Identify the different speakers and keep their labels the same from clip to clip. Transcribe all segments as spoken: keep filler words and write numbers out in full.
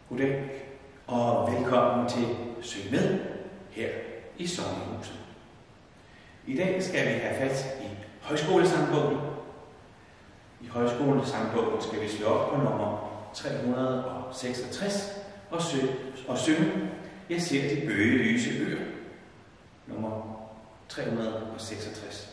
Speaker 1: Goddag og velkommen til Syng Med her i Sognehuset. I dag skal vi have fat i Højskolesangbogen. I Højskolesangbogen skal vi slå op på nummer tre hundrede og seksogtres og, sø- og synge Jeg ser de bøgelyse øer. Nummer tre hundrede og seksogtres.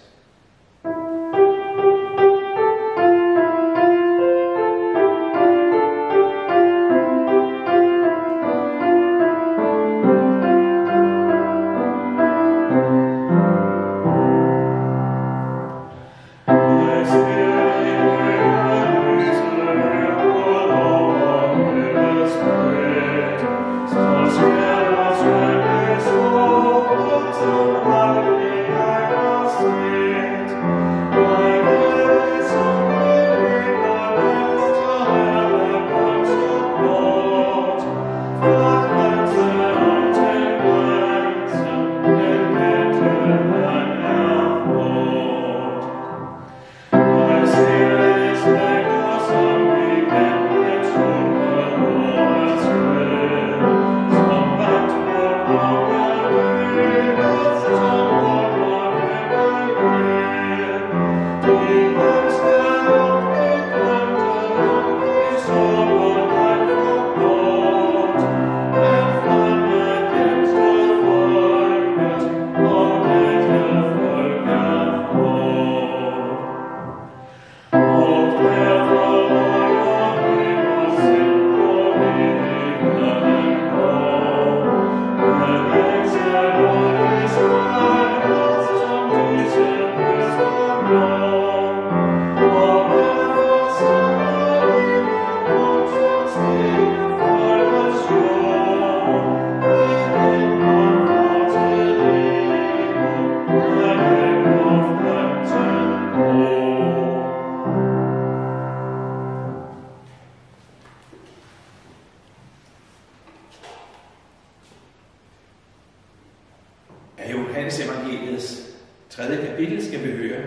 Speaker 1: Af Johannes Evangeliets tredje kapitel skal vi høre: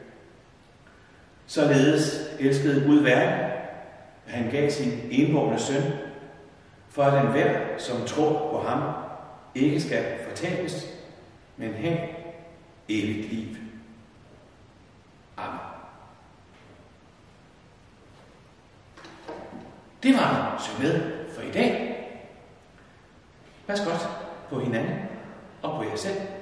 Speaker 1: Således elskede Gud verden, at han gav sin enbårne søn, for at enhver, som tror på ham, ikke skal fortabes, men have evigt liv. Amen. Det var Syng Med for i dag. Pas godt på hinanden og på jer selv.